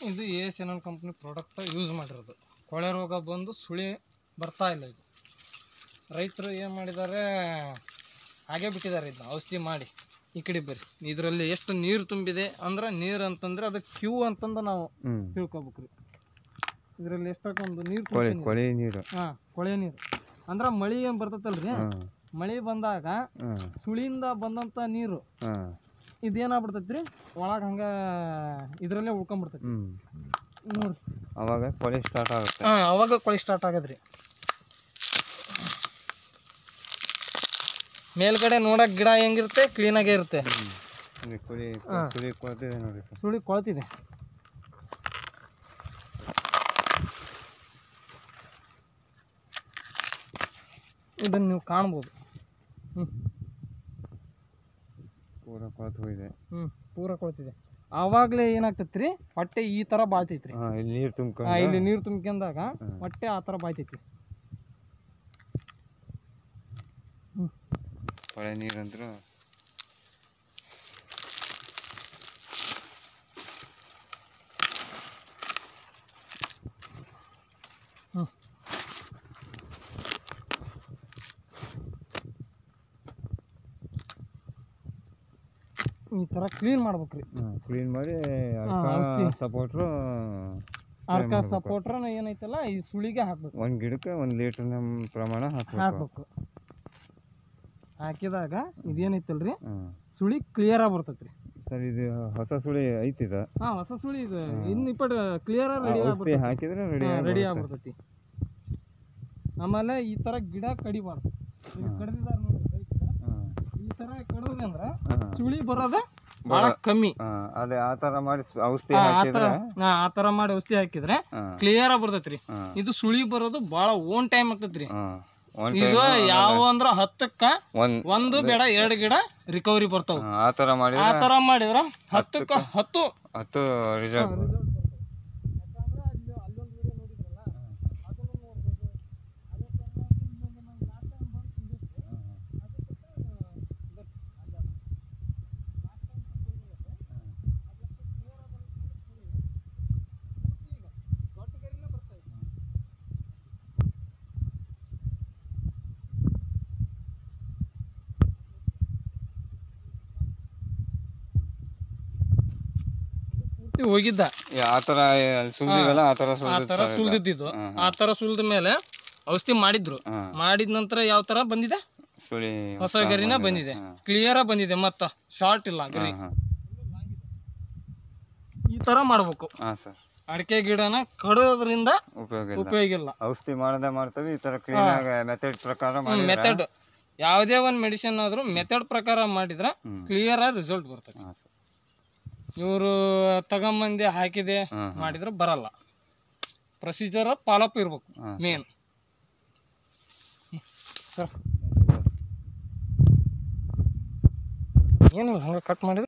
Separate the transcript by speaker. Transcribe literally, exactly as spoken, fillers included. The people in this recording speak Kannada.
Speaker 1: ಇದು A S N L company product use ಮಾಡಿರೋದು. ಕೊಳೆ ರೋಗ ಬಂದು ಸುಳಿ ಬರ್ತಾ ಇಲ್ಲ. ಇದು ರೈತರು ಏನು ಮಾಡಿದ್ದಾರೆ, ಹಾಗೆ ಬಿಟ್ಟಿದ್ದಾರೆ. ಇದನ್ನ ಔಷಧಿ ಮಾಡಿ ಈ ಕಡೆ ಬರ್ರಿ. ಇದರಲ್ಲಿ ಎಷ್ಟು ನೀರು ತುಂಬಿದೆ ಅಂದ್ರೆ, ನೀರು ಅಂತಂದ್ರೆ ಅದು ಕ್ಯೂ ಅಂತಂದು ನಾವು ತಿಳ್ಕೊಬೇಕ್ರಿ. ಇದರಲ್ಲಿ ಎಷ್ಟೊಂದು ನೀರು
Speaker 2: ಕೊಳೆ ನೀರು,
Speaker 1: ಹಾಂ ಕೊಳೆ ನೀರು ಅಂದ್ರೆ ಮಳೆ ಏನು ಬರ್ತೈತಲ್ರಿ, ಮಳೆ ಬಂದಾಗ ಸುಳಿಯಿಂದ ಬಂದಂಥ ನೀರು ಇದೇನಾಗ್ಬಿಡ್ತೈತ್ರಿ ಒಳಗೆ ಹಂಗೆ ಇದರಲ್ಲೇ ಉಳ್ಕೊಂಡ್ಬಿಡ್ತೈತಿ ನೋಡ್ರಿ.
Speaker 2: ಅವಾಗ ಕೊಳೆ ಸ್ಟಾರ್ಟ್ ಆಗುತ್ತೆ.
Speaker 1: ಹಾಂ ಅವಾಗ ಕೊಳೆ ಸ್ಟಾರ್ಟ್ ಆಗದ್ರಿ. ಮೇಲ್ಗಡೆ ನೋಡಕ್ ಗಿಡ ಹೆಂಗಿರುತ್ತೆ, ಕ್ಲೀನಾಗೇ ಇರುತ್ತೆ. ಸುಳಿ ಕೊಳ್ತಿದೆ. ಇದನ್ನು ನೀವು ಕಾಣ್ಬೋದು. ಹ್ಞೂ
Speaker 2: ಪೂರ ಕೊಳ್ತು ಹೋಗಿದೆ.
Speaker 1: ಹ್ಞೂ ಪೂರ ಕೊಳ್ತಿದೆ. ಆವಾಗಲೇ ಏನಾಗ್ತೈತಿ ರೀ, ಹೊಟ್ಟೆ ಈ ಥರ ಬಾಯ್ತೈತ್ರಿ.
Speaker 2: ನೀರು ತುಂಬ
Speaker 1: ಇಲ್ಲಿ ನೀರು ತುಂಬ್ಕೊಂಡಾಗ ಹೊಟ್ಟೆ ಆ ಥರ ಬಾಯ್ತೈತಿ. ಹ್ಞೂ
Speaker 2: ಕೊಳೆ ನೀರಂದ್ರೆ
Speaker 1: ಹ್ಞೂ ಈ ಥರ ಕ್ಲೀನ್ ಮಾಡ್ಬೇಕ್ರಿ.
Speaker 2: ಕ್ಲೀನ್ ಮಾಡಿ ಸಪೋರ್ಟ್ರು
Speaker 1: ಅರ್ಕ ಸಪೋರ್ಟ್ರ ಏನೈತಲ್ಲ ಈ ಸುಳಿಗೆ ಹಾಕ್ಬೇಕು.
Speaker 2: ಒಂದು ಗಿಡಕ್ಕೆ ಒಂದು ಲೀಟರ್ ಪ್ರಮಾಣ
Speaker 1: ಹಾಕ್ಬೇಕು. ಹಾಕಿದಾಗ ಇದೇನೈತಲ್ರಿ ಸುಳಿ ಕ್ಲಿಯರ್ ಆಗಿ ಬರ್ತೈತ್ರಿ.
Speaker 2: ಸರ್ ಇದು ಹೊಸ ಸುಳಿ ಐತಿದ?
Speaker 1: ಹಾಂ ಹೊಸ ಸುಳಿ ಇದು ಇನ್ನು ಇಪ್ಪತ್ತು ಕ್ಲಿಯರ್ ಆಗಿ ರೆಡಿ ಆಗ್ಬಿಡ್ತೈತಿ.
Speaker 2: ಹಾಕಿದ್ರೆ ರೆಡಿ
Speaker 1: ರೆಡಿ ಆಗ್ಬಿಡ್ತೈತಿ. ಆಮೇಲೆ ಈ ಥರ ಗಿಡ ಕಡಿಬಾರ್ದು. ಕಡ್ದಿದಾರ ನೋಡಿ ಈ ಥರ ಕಡ್ದ್ರಿ ಅಂದ್ರೆ ಸುಳಿ ಬರೋದ ಭಾಳ ಕಮ್ಮಿ.
Speaker 2: ಅದೇ ಆ ಥರ ಮಾಡಿ ಔಷಧಿ
Speaker 1: ಆ ಥರ ಮಾಡಿ ಔಷಧಿ ಹಾಕಿದ್ರೆ ಕ್ಲಿಯರ್ ಆಗಿ ಬರ್ತೈತ್ರಿ. ಇದು ಸುಳಿ ಬರೋದು ಭಾಳ ಓನ್ ಟೈಮ್ ಆಗ್ತೈತ್ರಿ. ಇದು ಯಾವ ಅಂದ್ರ ಹತ್ತಕ್ಕ ಒಂದು ಬೇಡ ಎರಡು ಗಿಡ ರಿಕವರಿ ಬರ್ತಾವ.
Speaker 2: ಆ ಥರ ಮಾಡಿ
Speaker 1: ಆ ಥರ ಮಾಡಿದ್ರ ಹತ್ತಕ್ಕ ಹತ್ತು
Speaker 2: ಹತ್ತು ರಿಸಲ್ಟ್.
Speaker 1: ಹೋಗಿದ್ದ
Speaker 2: ಆ ಥರ ಸುಲ್ದಿವಲ್ಲ, ಆ ಥರ
Speaker 1: ಆ ಥರ ಸುಲ್ದಿದ್ದು. ಆ ಥರ ಸುಲ್ದ ಮೇಲೆ ಔಷಧಿ ಮಾಡಿದ್ರು. ಮಾಡಿದ ನಂತರ ಯಾವ ತರ ಬಂದಿದೆ,
Speaker 2: ಸುಳಿ
Speaker 1: ಹೊಸ ಗರಿನ ಬಂದಿದೆ, ಕ್ಲಿಯರ್ ಬಂದಿದೆ. ಮತ್ತ ಶಾರ್ಟ್ ಇಲ್ಲ ಗರಿ. ಈ ತರ ಮಾಡ್ಬೇಕು. ಅಡಿಕೆ ಗಿಡನ ಕಡೋದ್ರಿಂದ ಉಪಯೋಗ ಇಲ್ಲ.
Speaker 2: ಔಷಧಿ ಮಾಡದೆ ಮಾಡ್ತೇವೆ ಈ ತರ ಕ್ಲೀನ್ ಆಗಿ ಮೆಥಡ್ ಪ್ರಕಾರ.
Speaker 1: ಮೆಥಡ್ ಯಾವುದೇ ಒಂದು ಮೆಡಿಸಿನ್ ಆದ್ರೂ ಮೆಥಡ್ ಪ್ರಕಾರ ಮಾಡಿದ್ರೆ ಕ್ಲಿಯರ್ ಆಗಿ ರಿಸಲ್ಟ್ ಬರ್ತದೆ. ಇವರು ತಗೊಂಬಂದಿ ಹಾಕಿದೆ ಮಾಡಿದ್ರೆ ಬರಲ್ಲ. ಪ್ರೊಸೀಜರ್ ಫಾಲೋಅಪ್ ಇರ್ಬೇಕು ಮೇನ್. ಸರ್ ಏನು ಹಂಗೆ ಕಟ್ ಮಾಡಿದ್ರೆ